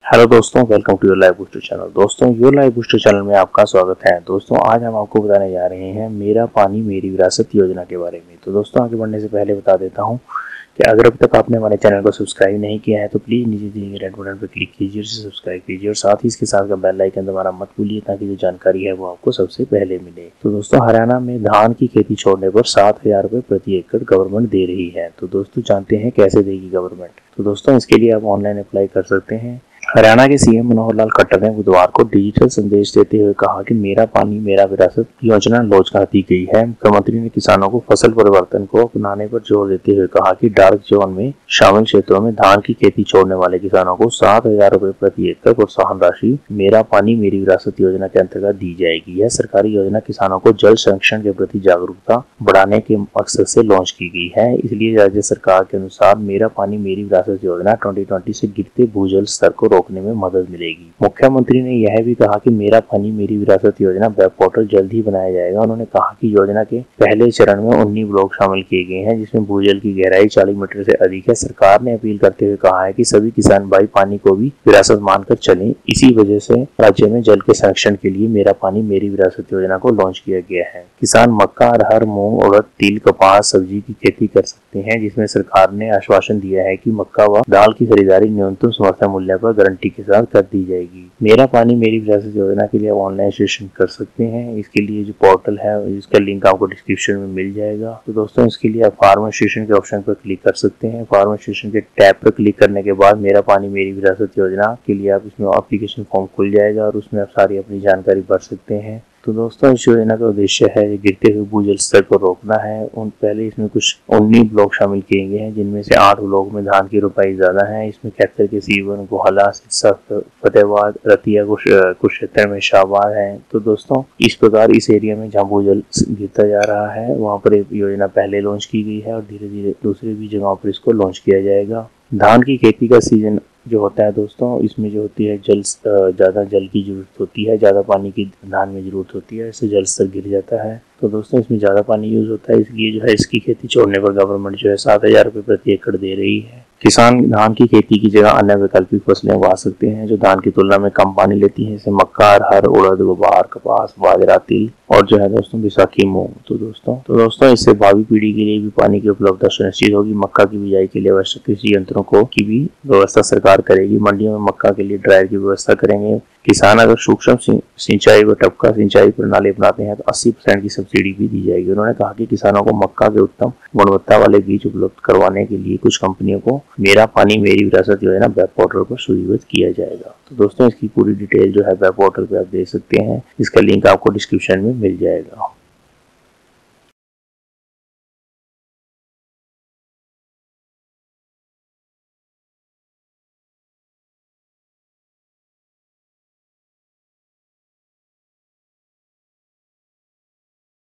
Hello दोस्तों, welcome to your live booster channel. दोस्तों, your live booster channel में आपका स्वागत है। दोस्तों, आज हम आपको बताने जा रहे हैं मेरा पानी मेरी विरासत योजना के बारे में। तो दोस्तों, आगे बढ़ने से पहले बता देता हूं कि अगर अभी तक आपने हमारे चैनल को सब्सक्राइब नहीं किया है तो प्लीज़ नीचे दिए गए रेड बटन पर क्लिक कीजिए, उसे सब्सक्राइब कीजिए और साथ ही इसके साथ का बेल आइकन दबाना मत भूलिए ताकि जो जानकारी है वो आपको सबसे पहले मिले। तो दोस्तों, हरियाणा में धान की खेती छोड़ने पर 7,000 रुपये प्रति एकड़ गवर्नमेंट दे रही है। तो दोस्तों, जानते हैं कैसे देगी गवर्नमेंट। तो दोस्तों, इसके लिए आप ऑनलाइन अप्लाई कर सकते हैं। हरियाणा के सीएम मनोहर लाल खट्टर ने बुधवार को डिजिटल संदेश देते हुए कहा कि मेरा पानी मेरा विरासत योजना लॉन्च कर दी गई है। मुख्यमंत्री ने किसानों को फसल परिवर्तन को अपनाने पर जोर देते हुए कहा कि डार्क जोन में शामिल क्षेत्रों में धान की खेती छोड़ने वाले किसानों को 7,000 रुपये प्रति एकड़ प्रोत्साहन राशि मेरा पानी मेरी विरासत योजना के अंतर्गत दी जाएगी। यह सरकारी योजना किसानों को जल संरक्षण के प्रति जागरूकता बढ़ाने के मकसद से लॉन्च की गई है। इसलिए राज्य सरकार के अनुसार मेरा पानी मेरी विरासत योजना 2020 से गिरते भूजल स्तर को रोकने में मदद मिलेगी। मुख्यमंत्री ने यह भी कहा कि मेरा पानी मेरी विरासत योजना वेब पोर्टल जल्द ही बनाया जाएगा। उन्होंने कहा कि योजना के पहले चरण में 19 ब्लॉक शामिल किए गए हैं जिसमें भूजल की गहराई 40 मीटर से अधिक है। सरकार ने अपील करते हुए कहा है कि सभी किसान भाई पानी को भी विरासत मानकर चलें। इसी वजह से राज्य में जल के संरक्षण के लिए मेरा पानी मेरी विरासत योजना को लॉन्च किया गया है। किसान मक्का, अरहर, मूंग, उड़द, तिल, कपास, सब्जी की खेती कर सकते हैं, जिसमें सरकार ने आश्वासन दिया है कि मक्का व दाल की खरीदारी न्यूनतम समर्थन मूल्य पर गारंटी के साथ कर दी जाएगी। मेरा पानी मेरी विरासत योजना के लिए आप ऑनलाइन रजिस्ट्रेशन कर सकते हैं। इसके लिए जो पोर्टल है इसका लिंक आपको डिस्क्रिप्शन में मिल जाएगा। तो दोस्तों, इसके लिए आप फार्म रजिस्ट्रेशन के ऑप्शन पर क्लिक कर सकते हैं। फार्म रजिस्ट्रेशन के टैब पर क्लिक करने के बाद मेरा पानी मेरी विरासत योजना के लिए आप इसमें एप्लीकेशन फॉर्म खुल जाएगा और उसमें आप सारी अपनी जानकारी भर सकते हैं। तो दोस्तों, इस योजना का उद्देश्य है गिरते हुए भूजल स्तर को रोकना है। पहले इसमें कुछ 19 ब्लॉक शामिल किए गए हैं जिनमें से 8 ब्लॉक में धान की रोपाई ज्यादा है। इसमें कैथर के सीवन, गोहला, सिरसा, फतेहाबाद, रतिया, कुरुक्षेत्र में शाहबाद है। तो दोस्तों, इस प्रकार इस एरिया में जहाँ भूजल गिरता जा रहा है वहाँ पर एक योजना पहले लॉन्च की गई है और धीरे धीरे दूसरी भी जगहों पर इसको लॉन्च किया जाएगा। धान की खेती का सीजन जो होता है दोस्तों, इसमें जो होती है ज़्यादा जल की जरूरत होती है, ज़्यादा पानी की धान में जरूरत होती है, इससे जल स्तर गिर जाता है। तो दोस्तों, इसमें ज़्यादा पानी यूज होता है, इसलिए जो है इसकी खेती छोड़ने पर गवर्नमेंट जो है 7,000 रुपये प्रति एकड़ दे रही है। किसान धान की खेती की जगह अन्य वैकल्पिक फसलें उगा सकते हैं जो धान की तुलना में कम पानी लेती हैं, जैसे मक्का, अरहर, उड़द, गुवार, कपास, बाजरा, तिल और जो है दोस्तों बैसाखी, मूंग। तो दोस्तों इससे भावी पीढ़ी के लिए भी पानी की उपलब्धता सुनिश्चित होगी। मक्का की बिजाई के लिए आवश्यक कृषि यंत्रों की भी व्यवस्था सरकार करेगी। मंडियों में मक्का के लिए ड्रायर की व्यवस्था करेंगे। किसान अगर सूक्ष्म सिंचाई व टपका सिंचाई प्रणाली अपनाते हैं तो 80% की सब्सिडी भी दी जाएगी। उन्होंने कहा कि किसानों को मक्का के उत्तम गुणवत्ता वाले बीज उपलब्ध करवाने के लिए कुछ कंपनियों को मेरा पानी मेरी विरासत योजना वेब पोर्टल पर सूचीबद्ध किया जाएगा। तो दोस्तों, इसकी पूरी डिटेल जो है वेब पोर्टल पे आप देख सकते हैं। इसका लिंक आपको डिस्क्रिप्शन में मिल जाएगा।